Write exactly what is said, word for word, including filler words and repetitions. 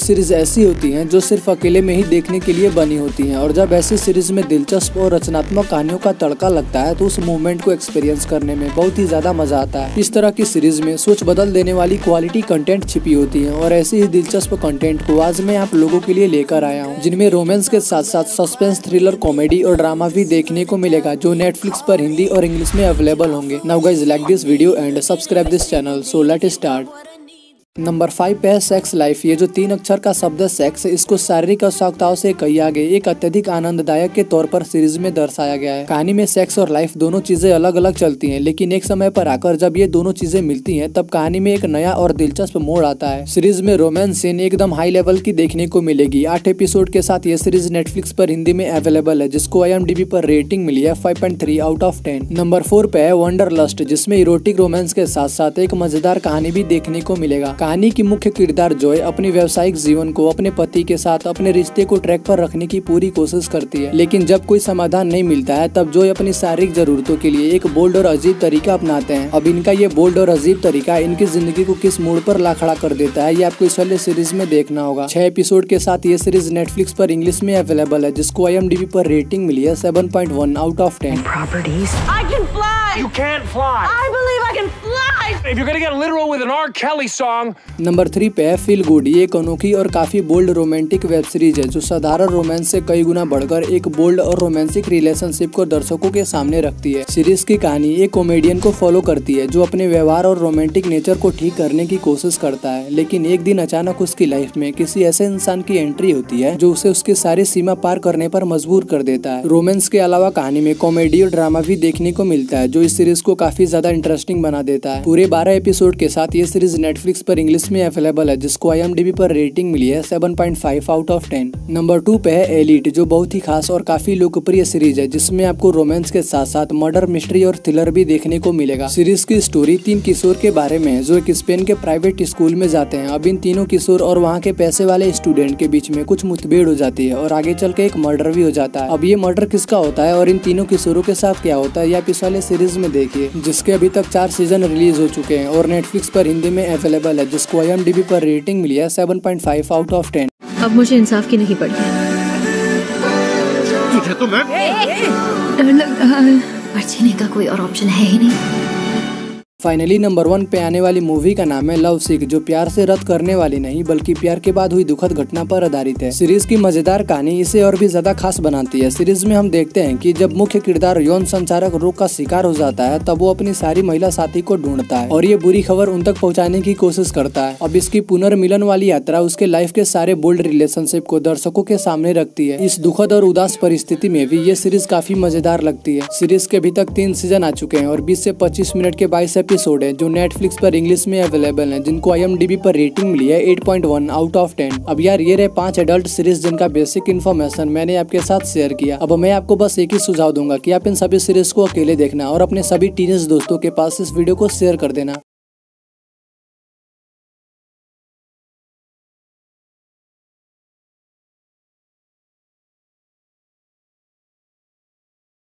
कुछ सीरीज ऐसी होती हैं जो सिर्फ अकेले में ही देखने के लिए बनी होती हैं, और जब ऐसी सीरीज में दिलचस्प और रचनात्मक कहानियों का तड़का लगता है तो उस मूवमेंट को एक्सपीरियंस करने में बहुत ही ज्यादा मजा आता है। इस तरह की सीरीज में सोच बदल देने वाली क्वालिटी कंटेंट छिपी होती है, और ऐसे ही दिलचस्प कंटेंट को आज मैं आप लोगों के लिए लेकर आया हूँ, जिनमें रोमांस के साथ साथ सस्पेंस, थ्रिलर, कॉमेडी और ड्रामा भी देखने को मिलेगा, जो नेटफ्लिक्स पर हिंदी और इंग्लिश में अवेलेबल होंगे। Now guys, like this video and subscribe this channel. So let start. Number five पे है सेक्स लाइफ। ये जो तीन अक्षर का शब्द है सेक्स, इसको शारीरिक आवश्यकताओं से कई आगे एक अत्यधिक आनंददायक के तौर पर सीरीज में दर्शाया गया है। कहानी में सेक्स और लाइफ दोनों चीजें अलग अलग चलती हैं, लेकिन एक समय पर आकर जब ये दोनों चीजें मिलती हैं तब कहानी में एक नया और दिलचस्प मोड़ आता है। सीरीज में रोमांस सीन एकदम हाई लेवल की देखने को मिलेगी। आठ एपिसोड के साथ ये सीरीज नेटफ्लिक्स पर हिंदी में अवेलेबल है, जिसको आई एम डी बी पर रेटिंग मिली है five point three out of ten. Number four पे है वंडरलस्ट, जिसमें इरोटिक रोमांस के साथ साथ एक मजेदार कहानी भी देखने को मिलेगा। कहानी की मुख्य किरदार जॉय अपने व्यावसायिक जीवन को अपने पति के साथ अपने रिश्ते को ट्रैक पर रखने की पूरी कोशिश करती है, लेकिन जब कोई समाधान नहीं मिलता है तब जॉय अपनी शारीरिक जरूरतों के लिए एक बोल्ड और अजीब तरीका अपनाते हैं। अब इनका ये बोल्ड और अजीब तरीका इनकी जिंदगी को किस मोड़ पर ला खड़ा कर देता है, ये आपको इस वाले सीरीज में देखना होगा। छह एपिसोड के साथ ये सीरीज नेटफ्लिक्स पर इंग्लिश में अवेलेबल है, जिसको आई एम डी बी पर रेटिंग मिली है seven point one out of ten. Number three पे है फील गुड। ये एक अनोखी और काफी बोल्ड रोमांटिक वेब सीरीज है, जो साधारण रोमांस से कई गुना बढ़कर एक बोल्ड और रोमांटिक रिलेशनशिप को दर्शकों के सामने रखती है। सीरीज की कहानी एक कॉमेडियन को फॉलो करती है, जो अपने व्यवहार और रोमांटिक नेचर को ठीक करने की कोशिश करता है, लेकिन एक दिन अचानक उसकी लाइफ में किसी ऐसे इंसान की एंट्री होती है जो उसे उसकी सारी सीमा पार करने पर मजबूर कर देता है। रोमांस के अलावा कहानी में कॉमेडी और ड्रामा भी देखने को मिलता है, जो इस सीरीज को काफी ज्यादा इंटरेस्टिंग बना देता है। पूरे बारह एपिसोड के साथ ये सीरीज नेटफ्लिक्स पर इंग्लिश में अवेलेबल है, जिसको आई एम डी बी पर रेटिंग मिली है seven point five out of ten. Number two पे है एलिट, जो बहुत ही खास और काफी लोकप्रिय सीरीज है, जिसमें आपको रोमांस के साथ साथ मर्डर, मिस्ट्री और थ्रिलर भी देखने को मिलेगा। सीरीज की स्टोरी तीन किशोर के बारे में है, जो एक स्पेन के प्राइवेट स्कूल में जाते हैं। अब इन तीनों किशोर और वहाँ के पैसे वाले स्टूडेंट के बीच में कुछ मुठभेड़ हो जाती है, और आगे चल के एक मर्डर भी हो जाता है। अब ये मर्डर किसका होता है और इन तीनों किशोरों के साथ क्या होता है, ये आप इस वाले सीरीज में देखिए, जिसके अभी तक चार सीजन रिलीज हो चुके हैं और नेटफ्लिक्स पर हिंदी में अवेलेबल है, जिसको आई एम डी बी पर रेटिंग मिली है seven point five out of ten. अब मुझे इंसाफ की नहीं पड़ी। तुझे तो मैं डर लग रहा है, पर जीने का कोई और ऑप्शन है ही नहीं। फाइनली नंबर वन पे आने वाली मूवी का नाम है लव सिक, जो प्यार से रद्द करने वाली नहीं बल्कि प्यार के बाद हुई दुखद घटना पर आधारित है। सीरीज की मजेदार कहानी इसे और भी ज्यादा खास बनाती है। सीरीज में हम देखते हैं कि जब मुख्य किरदार यौन संचारक रोग का शिकार हो जाता है, तब वो अपनी सारी महिला साथी को ढूंढता है और ये बुरी खबर उन तक पहुँचाने की कोशिश करता है। अब इसकी पुनर्मिलन वाली यात्रा उसके लाइफ के सारे बोल्ड रिलेशनशिप को दर्शकों के सामने रखती है। इस दुखद और उदास परिस्थिति में भी ये सीरीज काफी मजेदार लगती है। सीरीज के अभी तक तीन सीजन आ चुके हैं और बीस से पच्चीस मिनट के बाईस एपिसोड है, जो नेटफ्लिक्स पर इंग्लिश में अवेलेबल है, जिनको आई एम डी बी पर रेटिंग मिली है eight point one out of ten. अब यार, ये रहे पांच एडल्ट सीरीज जिनका बेसिक इन्फॉर्मेशन मैंने आपके साथ शेयर किया। अब मैं आपको बस एक ही सुझाव दूंगा कि आप इन सभी सीरीज को अकेले देखना और अपने सभी टीनेज दोस्तों के पास इस वीडियो को शेयर कर देना।